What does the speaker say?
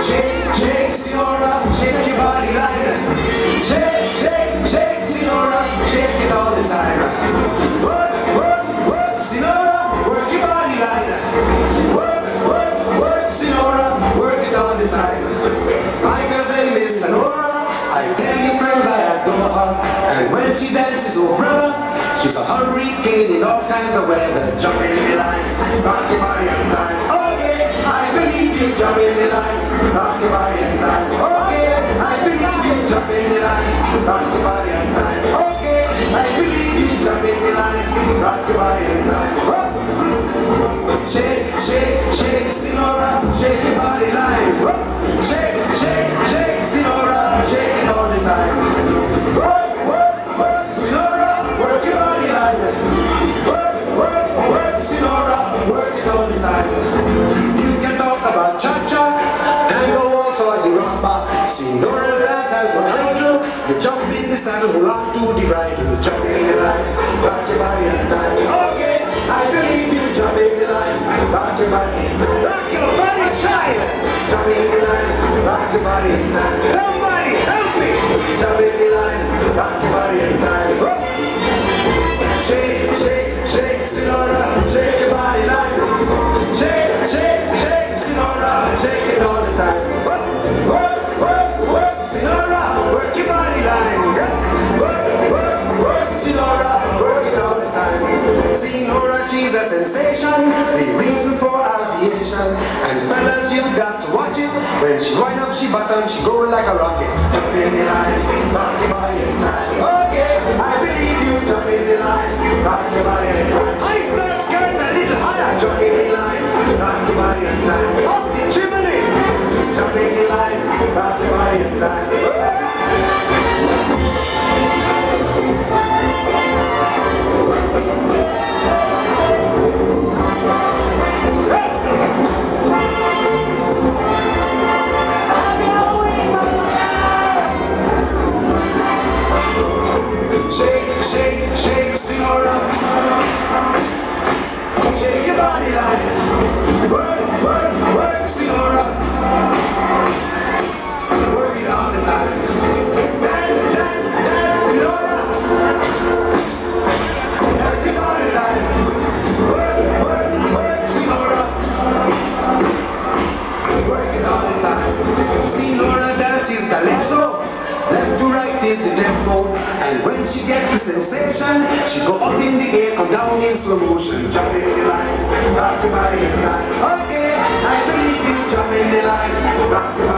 Shake, shake, Senora, shake your body like that. Shake, shake, shake, Senora, shake it all the time. Work, work, work, Senora, work your body like that. Work, work, work, Senora, work it all the time. My girl's name is Senora. I tell you friends, I adore her. And when she dances, oh brother, she's a hurricane in all kinds of weather. Jump in the line, rock your body on time. Okay, I believe you, jump in the line, rock your body on time. Okay, I believe you, jump in the line, rock your body on time. Okay, I believe you, jump in the line, rock your body on time. Shake, shake, shake, Senora, shake your body line. Shake, shake, shake, Senora, shake it all the time. Work, work, work, Senora, work your body line. Work, work, work, Senora, work it all the time. You can talk about cha-cha, tango also at the rumba. Senora's dance has no title. You jump in the saddle, hold on to the bridle. Jump in the line, rock your body on time. Okay, I believe you, jump in the line, rock your body, child. Jump in the line, rock your body on time. Somebody help me, jump in the line, rock your body on time. Shake, shake, shake, Senora, shake your body line. Shake, shake, shake, Senora, shake it all the time. Work, work, work, Senora, work your body line. Work, work, work, Senora, work it all the time. Senora, she's a sensation, the reason for aviation. And fellas, you got to watch it. When she wind up, she bottom, she go like a rocket. Jump in the line, rock your body in time. Okay, I believe you, jump in the line, rock your body in time. Ice the skirts a little higher, jump in the line, rock your body in time. Off the chimney, jump in the line, rock your body in time. Shake, shake, shake, Senora. Shake your body like work, work, work, Senora. Work it all the time. Dance, dance, dance, Senora. Dance it all the time. Work, work, work, Senora. Work it all the time. Senora dances calypso. Left to right is the tempo. And when she gets the sensation, she go up in the air, come down in slow motion. Jump in the line, rock your body in time. Okay, I believe you, jump in the line, rock your body.